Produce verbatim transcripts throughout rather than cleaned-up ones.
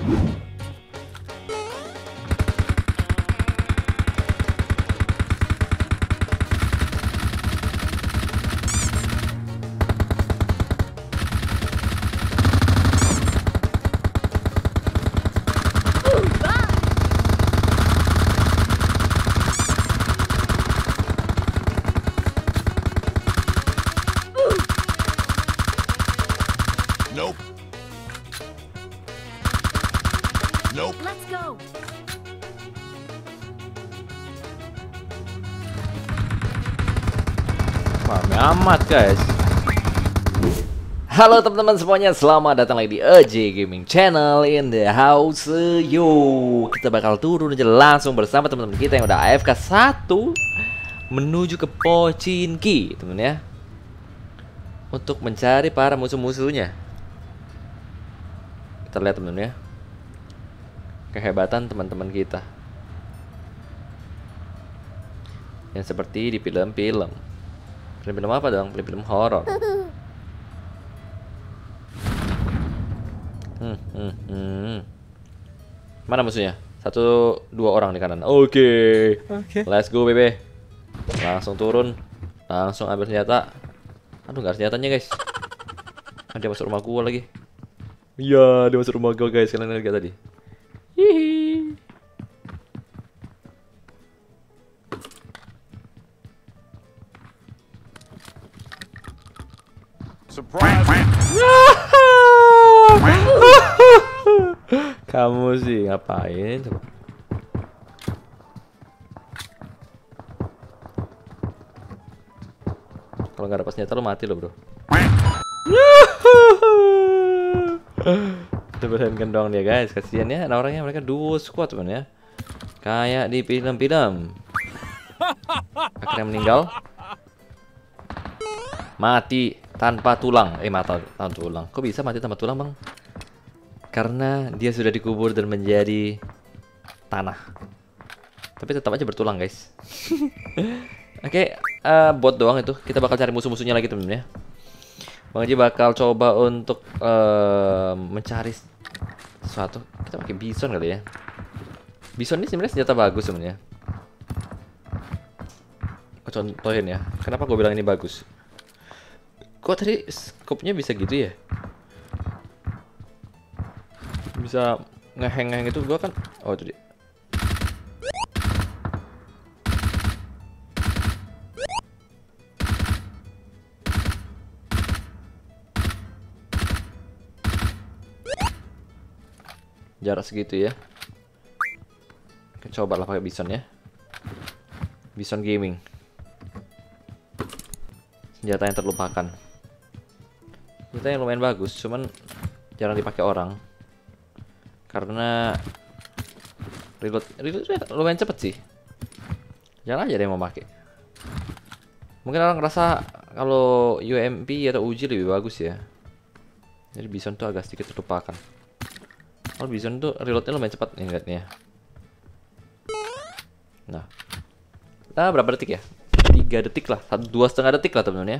Nope. Nope. Let's go. Rame amat guys. Halo teman-teman semuanya, selamat datang lagi di A J Gaming Channel in the house. Yo, kita bakal turun aja langsung bersama teman-teman kita yang udah A F K satu menuju ke Pochinki, teman ya, untuk mencari para musuh-musuhnya. Kita lihat teman ya, kehebatan teman-teman kita yang seperti di film-film. Film-film apa dong? Film-film horor. Hmm, hmm, hmm. Mana musuhnya? Satu, dua orang di kanan. Oke, okay. Okay. Let's go, bebe. Langsung turun, langsung ambil senjata. Aduh, nggak ada senjatanya guys. Ah, dia masuk rumah gua lagi. Iya, dia masuk rumah gua guys. Kalian lihat tadi. Hihi. Surprise. Kamu sih ngapain coba? Kalau nggak dapat senjata lo mati lo bro. Coba handgun doang dia guys, kasihan ya orangnya, mereka duo squad teman ya, kayak di film-film. Akhirnya meninggal, mati tanpa tulang. Eh mata tanpa tulang, kok bisa mati tanpa tulang bang? Karena dia sudah dikubur dan menjadi tanah, tapi tetap aja bertulang guys. Oke, okay, uh, bot doang itu. Kita bakal cari musuh-musuhnya lagi temen ya. Bang Haji bakal coba untuk uh, mencari sesuatu. Kita pakai bison kali ya. Bison ini sebenarnya senjata bagus sebenarnya. Aku contohin ya. Kenapa gue bilang ini bagus? Kok tadi scope-nya bisa gitu ya? Bisa ngeheng-ngeheng itu gua kan. Oh itu dia. Jarak segitu ya. Oke, coba lah pakai bison ya. Bison gaming. Senjata yang terlupakan. Senjata yang lumayan bagus, cuman jarang dipakai orang. Karena reload reload lumayan cepet sih. Jangan aja ada yang mau pakai. Mungkin orang ngerasa kalau U M P atau Uzi lebih bagus ya. Jadi bison tuh agak sedikit terlupakan. Kalau bison tuh reloadnya lumayan cepat nih lihatnya. Nah, nah berapa detik ya? Tiga detik lah, satu dua setengah detik lah teman-teman ya.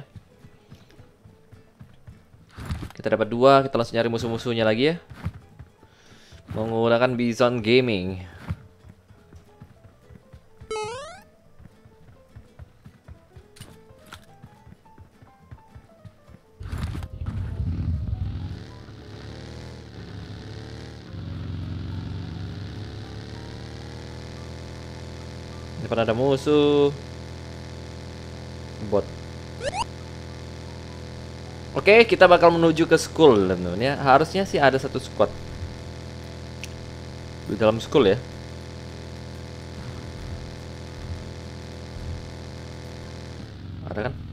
Kita dapat dua, kita langsung nyari musuh-musuhnya lagi ya. Menggunakan bison gaming. Depan ada musuh. Bot. Oke, kita bakal menuju ke school teman-teman ya. Harusnya sih ada satu squad di dalam school ya. Ada kan?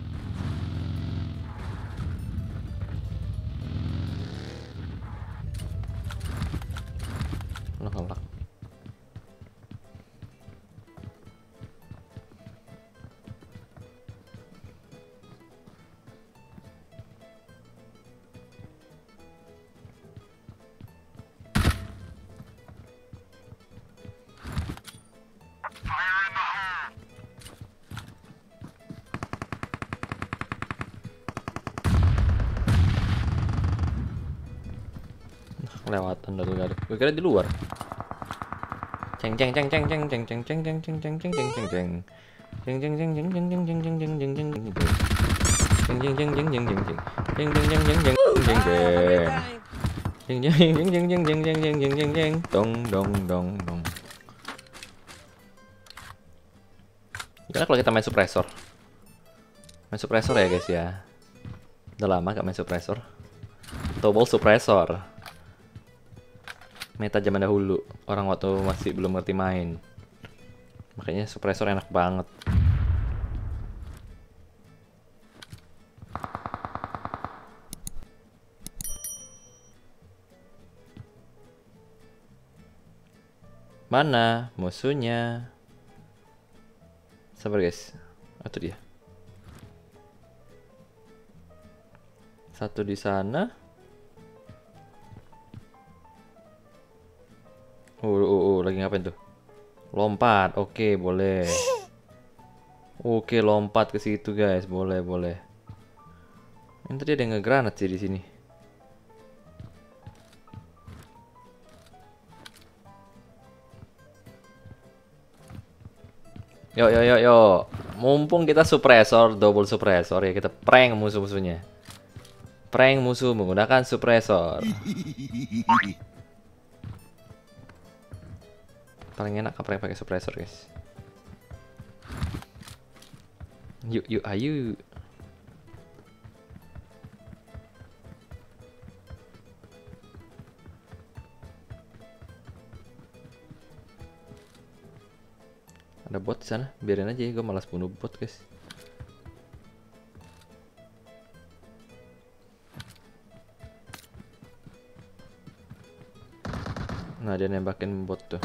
Nolak. Kelewatan dari tadi. Gue kira di luar. Ceng ceng ceng ceng ceng ceng ceng ceng ceng ceng ceng ceng ceng ceng ceng. Jeng jeng jeng jeng jeng jeng jeng jeng jeng jeng jeng jeng. Jeng jeng jeng jeng jeng jeng jeng. Jeng jeng jeng jeng jeng jeng jeng. Jeng jeng jeng jeng jeng jeng jeng jeng jeng jeng jeng. Dong dong dong dong. Gimana kalau kita main suppressor? Main suppressor ya guys ya. Udah lama gak main suppressor. Double suppressor. Meta zaman dahulu. Orang waktu masih belum ngerti main. Makanya suppressor enak banget. Mana musuhnya? Sabar guys. Itu dia. Satu di sana. Oh, oh, oh, lagi ngapain tuh? Lompat. Oke, boleh. Oke, lompat ke situ guys. Boleh, boleh. Ini tadi ada yang nge-granat sih di sini. Yo yo yo yo. Mumpung kita suppressor, double suppressor ya, kita prank musuh-musuhnya. Prank musuh menggunakan suppressor. Paling enak prank pakai suppressor, guys. Yuk yuk ayo. Ada bot di sana, biarin aja ya, gue malas bunuh bot guys. Nah dia nembakin bot tuh.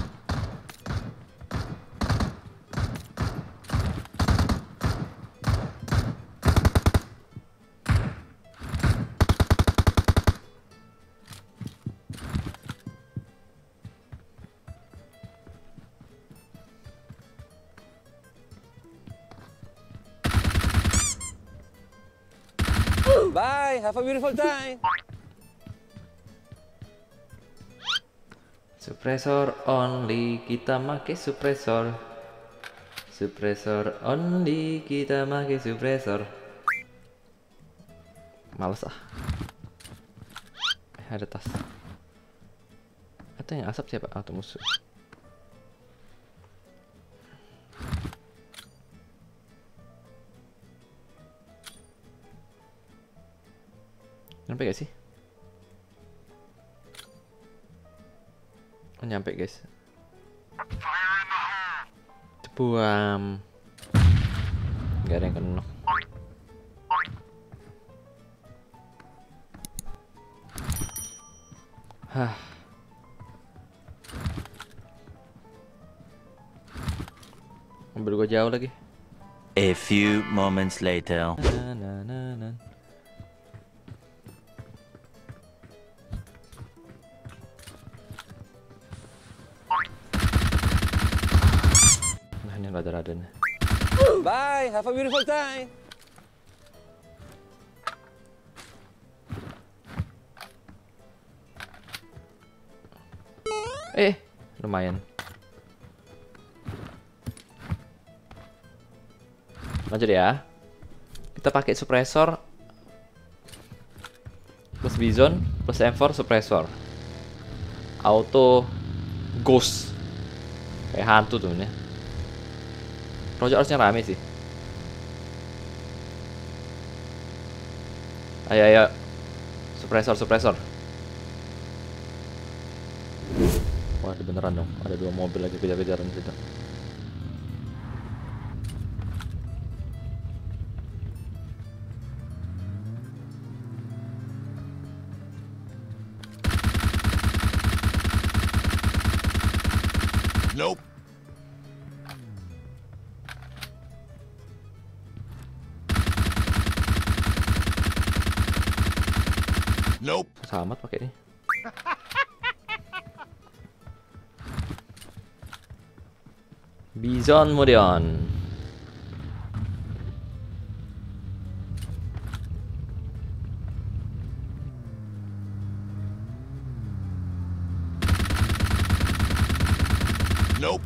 Bye, have a beautiful time. Suppressor only, kita make suppressor. Suppressor only, kita make suppressor. Males ah. Eh, ada tas. Atau yang asap siapa? Atau musuh? Nyampe gak sih? Oh, nyampe guys. Cepuam. Gak ada yang kena. Hah. Mobil gua jauh lagi. A few moments later. Na, na, na, na. Nah ini rada-radanya. Bye, have a beautiful time. Eh, lumayan. Lanjut ya. Kita pakai suppressor plus Bison plus M four suppressor. Auto ghost. Kayak hantu tuh ini. Project harusnya rame sih. Ayo ayo. Suppressor suppressor. Wah, ada beneran dong. Ada dua mobil lagi kejar-kejaran situ. Nope. Nope. Selamat pakai ini. Bison Modeon. Nope.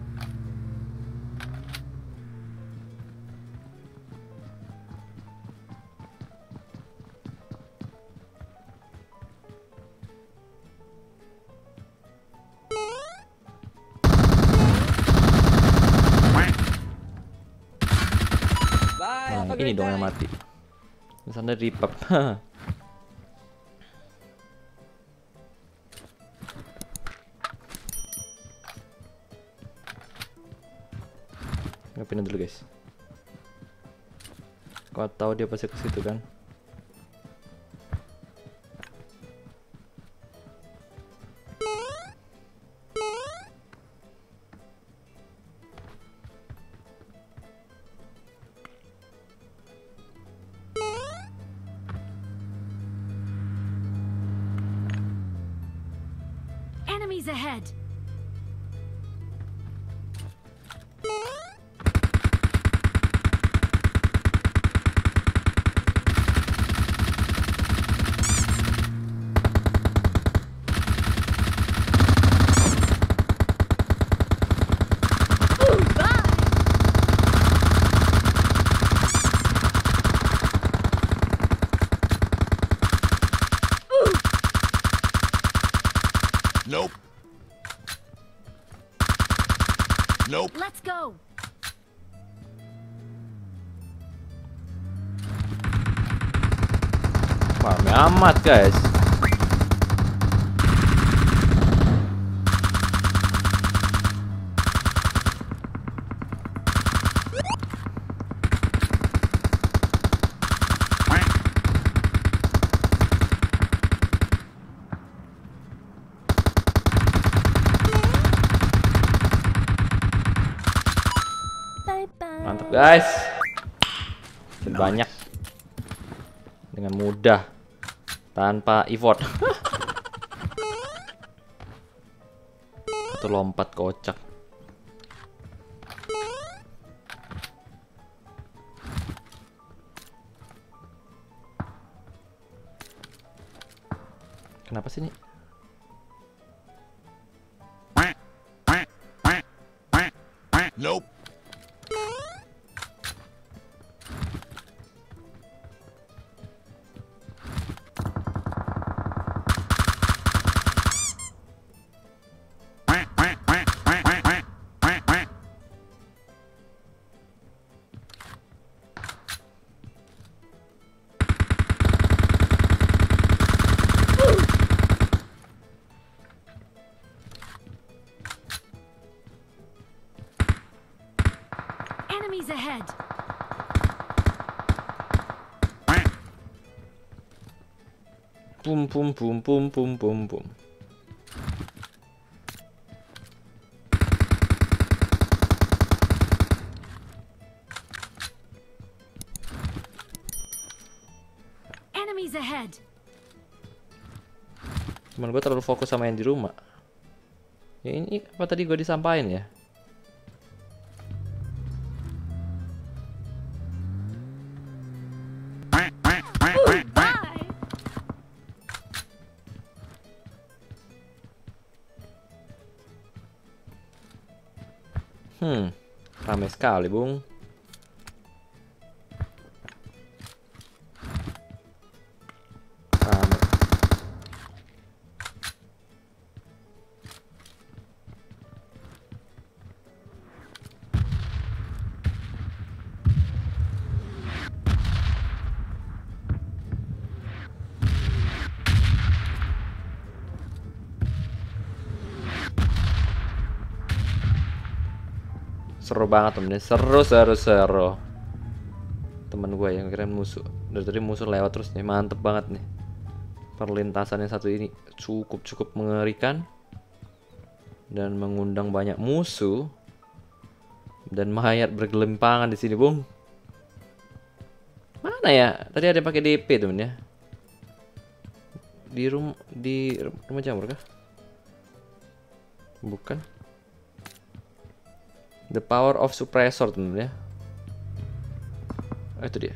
Bye, have Nah, a ini great dong yang time. mati. Misalnya ripap. Ngapain dulu guys? Kau tahu dia pasti ke situ kan? Enemies ahead. Nope. Nope. Let's go. Rame amat guys. Bye bye. Mantap guys. Banyak. Dengan mudah. Tanpa effort. Atau lompat kocak. Kenapa sih ini? Nope. Enemies ahead. Pum pum pum pum pum pum pum. Enemies ahead. Cuman gue terlalu fokus sama yang di rumah. Ya ini apa tadi gue disampain ya? Bye. Hmm, ramai sekali bung. Ramai. Seru banget temennya, seru seru seru. Temen gue yang kira musuh, dari tadi musuh lewat terus nih, mantep banget nih. Perlintasan yang satu ini cukup cukup mengerikan dan mengundang banyak musuh dan mayat bergelimpangan di sini bung. Mana ya? Tadi ada yang pakai D P temen ya. Di rumah di rumah jamur kah? Bukan. The power of suppressor temen ya. Oh, itu dia.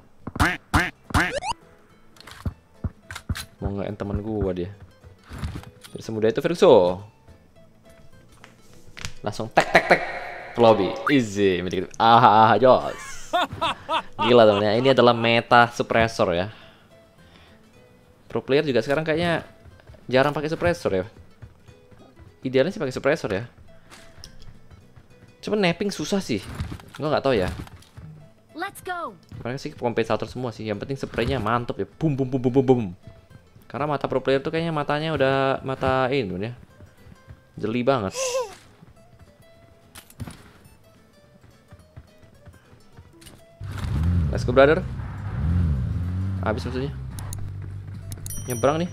Mau nge-end teman gua dia. Tidak semudah itu Ferguson. Langsung tek tek tek ke lobby. Easy. Ah, ah, jos. Gila temennya. Ini adalah meta suppressor ya. Pro player juga sekarang kayaknya jarang pakai suppressor ya. Idealnya sih pakai suppressor ya. Cuman napping susah sih. Gua nggak tahu ya. Let's go. Mereka sih kompensator semua sih. Yang penting spraynya mantap ya. Bum bum bum bum bum bum. Karena mata pro player tuh kayaknya matanya udah mata ini ya. Jeli banget. Let's go brother. Habis maksudnya. Nyebrang nih.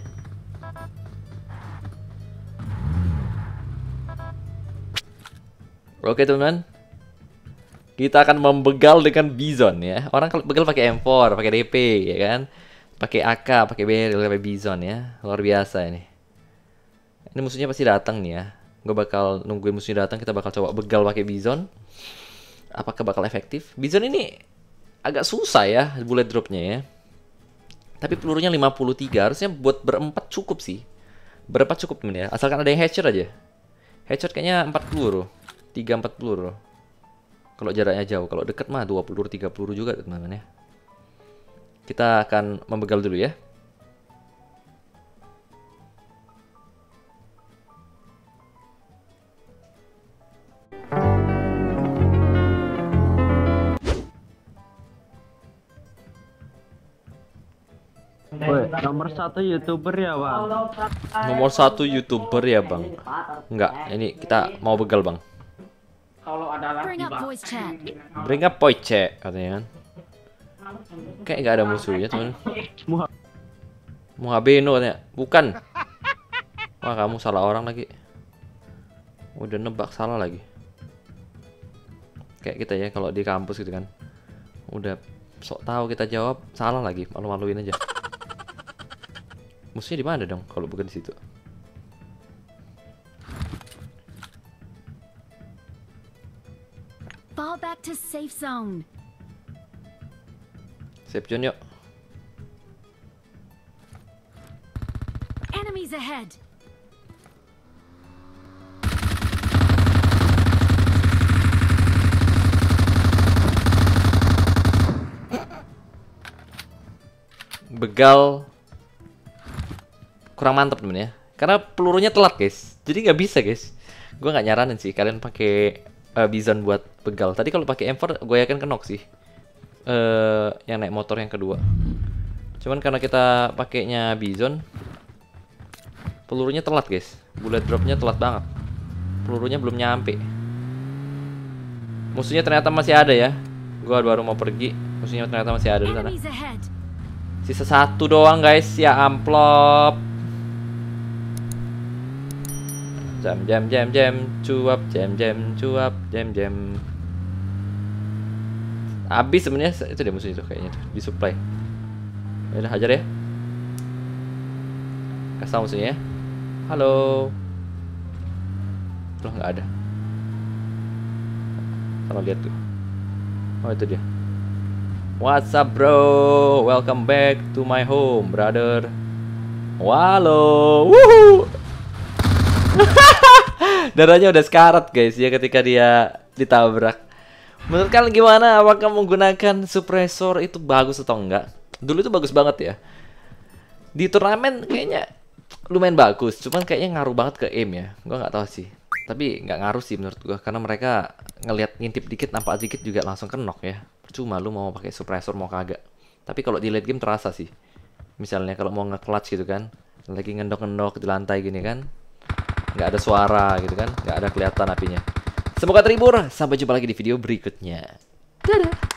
Oke teman-teman. Kita akan membegal dengan Bison ya. Orang kalau begal pakai M four, pakai D P ya kan. Pakai A K, pakai barrel, pakai Bison ya. Luar biasa ini. Ini musuhnya pasti datang nih ya. Gue bakal nungguin musuhnya datang, kita bakal coba begal pakai Bison. Apakah bakal efektif? Bison ini agak susah ya bullet dropnya ya. Tapi pelurunya lima puluh tiga, harusnya buat berempat cukup sih. Berempat cukup temen ya. Asalkan ada yang headshot aja. Headshot kayaknya empat peluru. tiga empat peluru. Kalau jaraknya jauh, kalau dekat mah dua peluru, tiga peluru juga teman-teman ya. Kita akan membegal dulu ya. Woy, nomor satu youtuber ya bang. Nomor satu youtuber ya bang. Enggak, ini kita mau begal bang. Bring up voice chat. Bring up Poiche katanya kan. Kayak nggak ada musuhnya teman. Muhabeno katanya. Bukan. Wah kamu salah orang lagi. Udah nebak salah lagi. Kayak kita ya kalau di kampus gitu kan. Udah sok tahu kita jawab salah lagi, malu-maluin aja. Musuhnya di mana dong kalau bukan di situ? Fall back to safe zone. Safe zone yuk. Enemies ahead. Begal kurang mantap temen ya, karena pelurunya telat guys, jadi nggak bisa guys. Gue nggak nyaranin sih kalian pakai uh, Bison buat begal. Tadi kalau pakai M four gue yakin kenok sih. Uh, yang naik motor yang kedua. Cuman karena kita pakainya Bison, pelurunya telat guys, bullet dropnya telat banget, pelurunya belum nyampe. Musuhnya ternyata masih ada ya. Gue baru mau pergi, musuhnya ternyata masih ada di sana. Enemies ahead. Sisa satu doang guys, ya amplop. Jam jam jam jam cuap, jam jam cuap, jam jam. Habis sebenarnya itu dia musuh itu kayaknya tuh, disupply. Ya udah hajar ya. Kasih tahu musuhnya ya. Halo. Loh nggak ada. Salah lihat tuh. Oh itu dia. What's up bro? Welcome back to my home, brother. Halo. Woohoo. Darahnya udah sekarat guys ya ketika dia ditabrak. Menurut kalian gimana? Apakah menggunakan suppressor itu bagus atau enggak? Dulu itu bagus banget ya. Di turnamen kayaknya lumayan bagus, cuman kayaknya ngaruh banget ke aim ya. Gua nggak tahu sih. Tapi nggak ngaruh sih menurut gua, karena mereka ngelihat ngintip dikit, nampak dikit juga langsung kenok ya. Percuma lu mau pakai suppressor mau kagak. Tapi kalau di late game terasa sih. Misalnya kalau mau nge-clutch gitu kan, lagi ngendok-ngendok di lantai gini kan, nggak ada suara gitu kan, nggak ada kelihatan apinya. Semoga terhibur. Sampai jumpa lagi di video berikutnya. Dadah.